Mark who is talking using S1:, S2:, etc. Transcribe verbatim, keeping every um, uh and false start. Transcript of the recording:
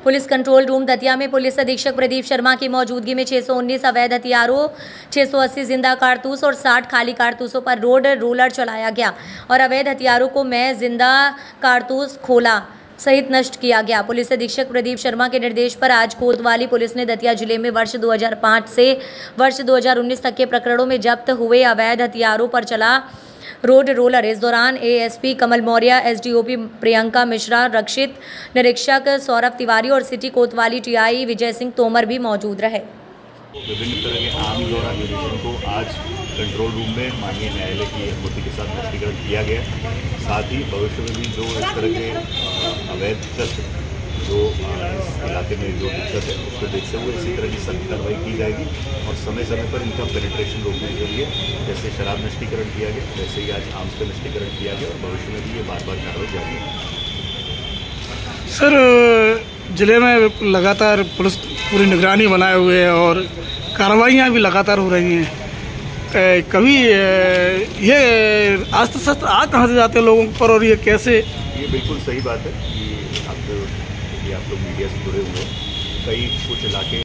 S1: Police control room Datia में police अधीक्षक प्रदीप शर्मा की मौजूदगी में छह सौ उन्नीस अवैध हथियारों, छह सौ अस्सी जिंदा कारतूस और साठ खाली कारतूसों पर रोड रोलर चलाया गया और अवैध हथियारों को मैं जिंदा कारतूस खोला सहित नष्ट किया गया। पुलिस अधीक्षक प्रदीप शर्मा के निर्देश पर आज कोतवाली पुलिस ने दतिया जिले में वर्ष दो हज़ार पाँच से वर्ष दो हज़ार उन्नीस तक के प्रकरणों में जब्त हुए अवैध हथियारों पर चला रोड रोलर। इस दौरान एएसपी कमल मौर्य, एसडीओपी प्रियंका मिश्रा, रक्षित निरीक्षक सौरभ तिवारी और सिटी कोतवाली टीआई विजय सिंह तोमर भी मौजूद रहे।
S2: विभिन्न तरह के आर्म्स और एम्यूनिशन को आज कंट्रोल रूम में माननीय न्यायालय की अनुमति के साथ नष्टीकरण किया गया। साथ ही भविष्य में भी जो इस तरह के अवैध शस्त्र जो इस इलाके में जो दिक्कत है उसको देखते हुए इसी तरह की सख्त कार्रवाई की जाएगी और समय समय पर इनका पेनिट्रेशन रोकने के लिए जैसे शराब नष्टीकरण किया गया वैसे ही आज आर्म्स का नष्टीकरण किया गया और भविष्य में भी ये बार बार कार्रवाई जारी है।
S3: सर, जिले में लगातार पुलिस पूरी निगरानी बनाए हुए है और कार्रवाइयाँ भी लगातार हो रही हैं। कभी ये आस्ते शस्त्र आ कहाँ से जाते हैं लोगों पर और ये कैसे?
S2: ये बिल्कुल सही बात है कि आप, आप लोग मीडिया से जुड़े हुए हैं। कई कुछ इलाके